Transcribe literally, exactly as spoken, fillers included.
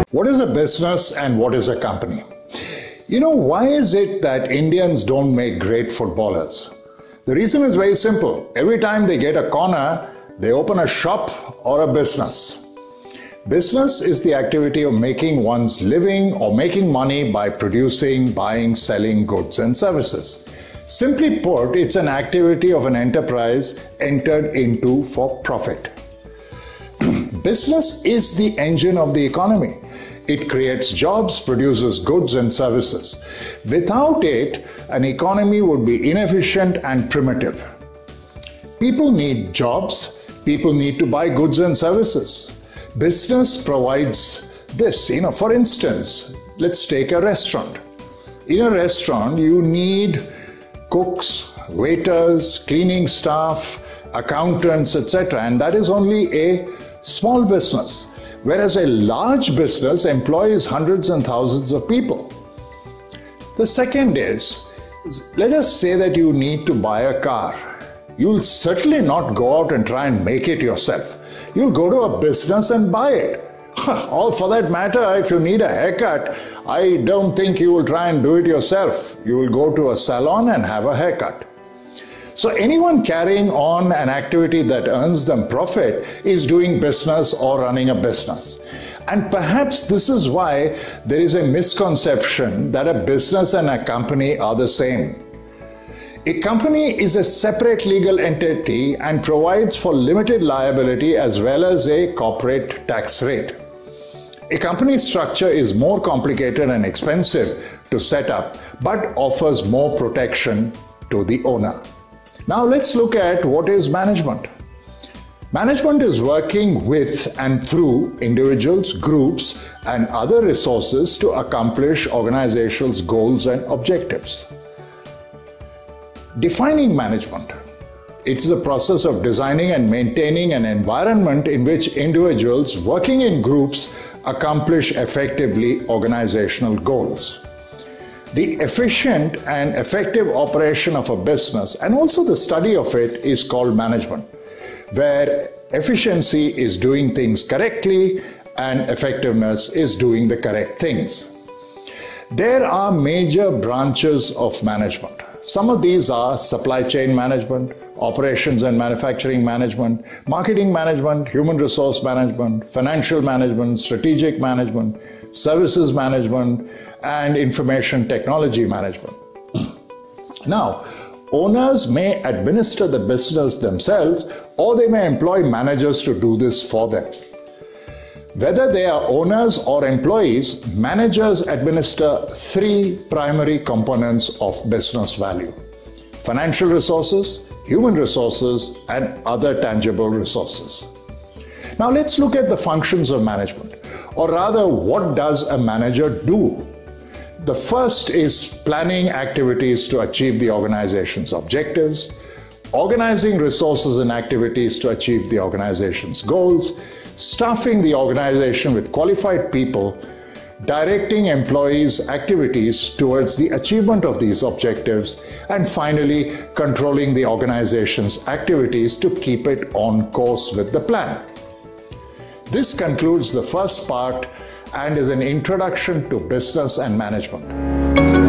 What is a business and what is a company? You know, why is it that Indians don't make great footballers? The reason is very simple. Every time they get a corner, they open a shop or a business. Business is the activity of making one's living or making money by producing, buying, selling goods and services. Simply put, it's an activity of an enterprise entered into for profit. Business is the engine of the economy. It creates jobs, produces goods and services. Without it, an economy would be inefficient and primitive. People need jobs. People need to buy goods and services. Business provides this. You know, for instance, let's take a restaurant. In a restaurant, you need cooks, waiters, cleaning staff, accountants, et cetera. And that is only a small business. Whereas a large business employs hundreds and thousands of people. The second is, let us say that you need to buy a car. You'll certainly not go out and try and make it yourself. You'll go to a business and buy it. Or for that matter, if you need a haircut, I don't think you will try and do it yourself. You will go to a salon and have a haircut. So anyone carrying on an activity that earns them profit is doing business or running a business. And perhaps this is why there is a misconception that a business and a company are the same. A company is a separate legal entity and provides for limited liability as well as a corporate tax rate. A company structure is more complicated and expensive to set up, but offers more protection to the owner. Now let's look at what is management. Management is working with and through individuals, groups, and other resources to accomplish organizational goals and objectives. Defining management. It's the process of designing and maintaining an environment in which individuals working in groups accomplish effectively organizational goals. The efficient and effective operation of a business and also the study of it is called management, where efficiency is doing things correctly and effectiveness is doing the correct things. There are major branches of management. Some of these are supply chain management, operations and manufacturing management, marketing management, human resource management, financial management, strategic management, services management, and information technology management. Now, owners may administer the business themselves or they may employ managers to do this for them. Whether they are owners or employees, managers administer three primary components of business value: financial resources, human resources, and other tangible resources. Now let's look at the functions of management, or rather, what does a manager do? The first is planning activities to achieve the organization's objectives, organizing resources and activities to achieve the organization's goals, staffing the organization with qualified people, directing employees' activities towards the achievement of these objectives, and finally, controlling the organization's activities to keep it on course with the plan. This concludes the first part and is an introduction to business and management.